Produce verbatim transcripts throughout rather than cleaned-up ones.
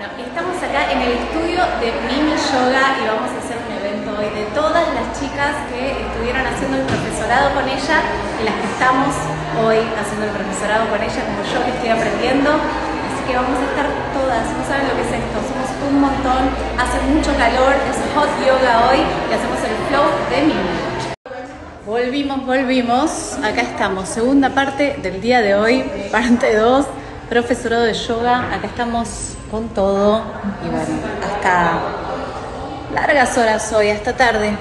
Bueno, estamos acá en el estudio de Mimi Yoga y vamos a hacer un evento hoy de todas las chicas que estuvieron haciendo el profesorado con ella y las que estamos hoy haciendo el profesorado con ella, como yo que estoy aprendiendo. Así que vamos a estar todas, no saben lo que es esto, somos un montón, hace mucho calor, es hot yoga hoy y hacemos el flow de Mimi. Volvimos, volvimos, acá estamos, segunda parte del día de hoy, parte dos. Profesorado de yoga, acá estamos con todo y bueno, hasta largas horas hoy, hasta tarde.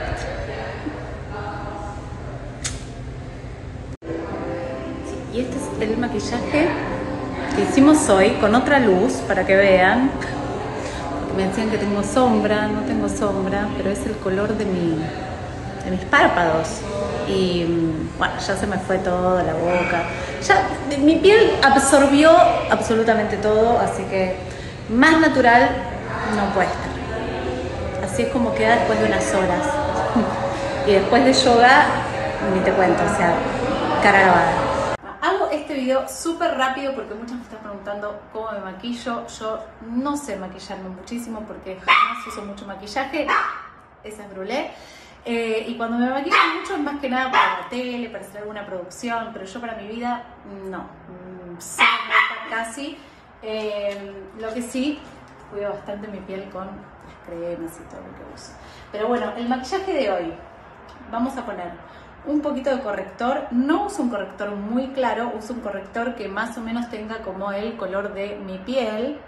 Sí, y este es el maquillaje que hicimos hoy con otra luz para que vean. Porque me decían que tengo sombra, no tengo sombra, pero es el color de, mi, de mis párpados. Y bueno, ya se me fue todo, la boca. Ya mi piel absorbió absolutamente todo, así que más natural no puede estar. Así es como queda después de unas horas. Y después de yoga, ni te cuento, o sea, cara lavada. Hago este video súper rápido porque muchos me están preguntando cómo me maquillo. Yo no sé maquillarme muchísimo porque jamás uso mucho maquillaje. Esa es brûlée. Eh, y cuando me maquillo mucho es más que nada para la tele, para hacer alguna producción, pero yo para mi vida no, sé casi. Eh, lo que sí, cuido bastante mi piel con las cremas y todo lo que uso. Pero bueno, el maquillaje de hoy, vamos a poner un poquito de corrector. No uso un corrector muy claro, uso un corrector que más o menos tenga como el color de mi piel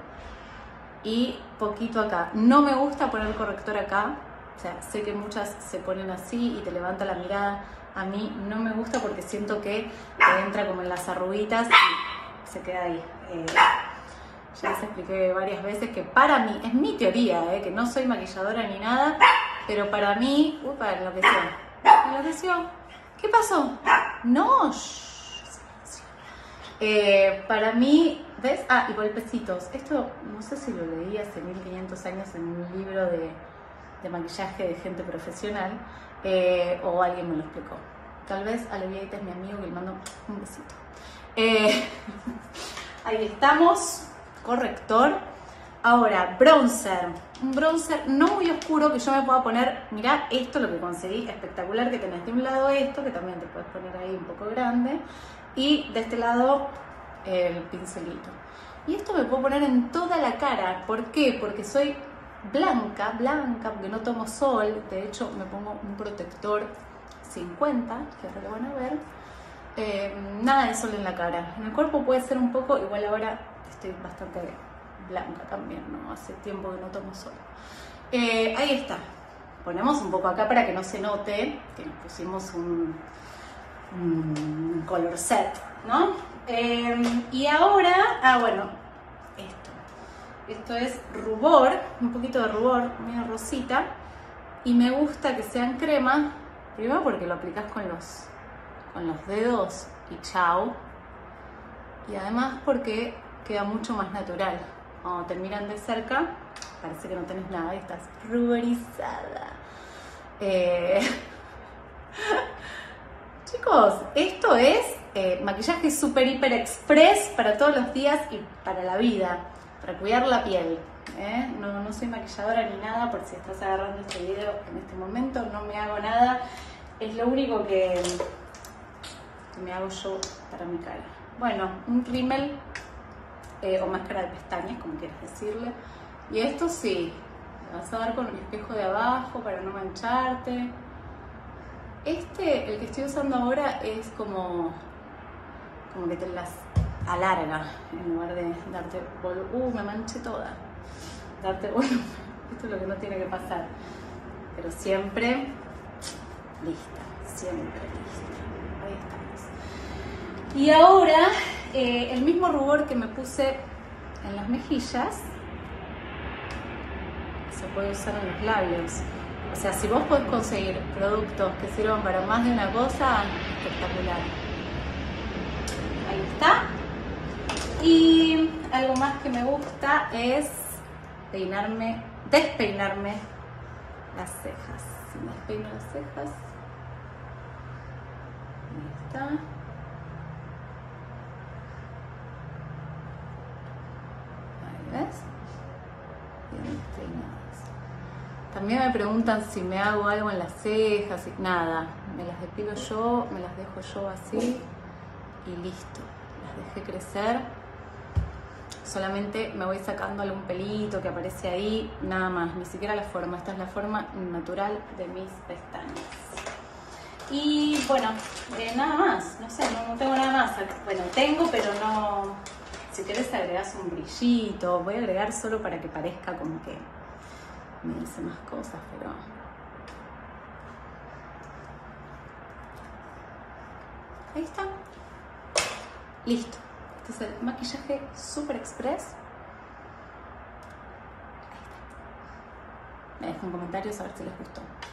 y poquito acá. No me gusta poner el corrector acá. O sea, sé que muchas se ponen así y te levanta la mirada. A mí no me gusta porque siento que te entra como en las arruguitas y se queda ahí. Eh, ya les expliqué varias veces que para mí, es mi teoría, eh, que no soy maquilladora ni nada, pero para mí... Upa, enloqueció. ¿Enloqueció? ¿Qué pasó? No, shh, silencio. Eh, para mí, ¿ves? Ah, y golpecitos. Esto, no sé si lo leí hace mil quinientos años en un libro de... de maquillaje de gente profesional, eh, o alguien me lo explicó. Tal vez Aleviaita es mi amigo y le mando un besito. Eh, ahí estamos, corrector. Ahora, bronzer. Un bronzer no muy oscuro que yo me pueda poner. Mirá esto, lo que conseguí, espectacular, que tenés de un lado esto, que también te puedes poner ahí un poco grande, y de este lado el pincelito. Y esto me puedo poner en toda la cara. ¿Por qué? Porque soy blanca, blanca, porque no tomo sol. De hecho me pongo un protector cincuenta, que ahora lo van a ver. Eh, nada de sol en la cara. En el cuerpo puede ser un poco, igual ahora estoy bastante blanca también, ¿no? Hace tiempo que no tomo sol. Eh, ahí está. Ponemos un poco acá para que no se note que nos pusimos un, un color set, ¿no? Eh, y ahora, ah bueno, esto es rubor, un poquito de rubor, medio rosita, y me gusta que sean crema, primero porque lo aplicas con los, con los dedos y chao, y además porque queda mucho más natural. Cuando te miran de cerca, parece que no tenés nada y estás ruborizada. Eh... Chicos, esto es eh, maquillaje super hiper express para todos los días y para la vida. Para cuidar la piel, ¿eh? no, no soy maquilladora ni nada, por si estás agarrando este video en este momento, no me hago nada, es lo único que, que me hago yo para mi cara. Bueno, un rímel eh, o máscara de pestañas, como quieras decirle, y esto sí, lo vas a dar con el espejo de abajo para no mancharte. Este, el que estoy usando ahora, es como, como que te las alarga, en lugar de darte volumen. Uh, me manché toda. Darte volumen. Esto es lo que no tiene que pasar. Pero siempre lista, siempre lista. Ahí estamos. Y ahora, eh, el mismo rubor que me puse en las mejillas, se puede usar en los labios. O sea, si vos podés conseguir productos que sirvan para más de una cosa, espectacular. Ahí está. Y algo más que me gusta es peinarme, despeinarme las cejas. Si me despeino las cejas, ahí está. Ahí ves. bien despeinadas. También me preguntan si me hago algo en las cejas y nada, me las depilo yo, me las dejo yo así y listo, las dejé crecer. Solamente me voy sacando algún pelito que aparece ahí, nada más, ni siquiera la forma. Esta es la forma natural de mis pestañas. Y bueno, eh, nada más, no sé, no, no tengo nada más. Bueno, tengo, pero no... Si querés agregás un brillito, voy a agregar solo para que parezca como que me dice más cosas, pero... Ahí está. Listo. Este es el maquillaje Super Express. Ahí está. Me dejan comentarios a ver si les gustó.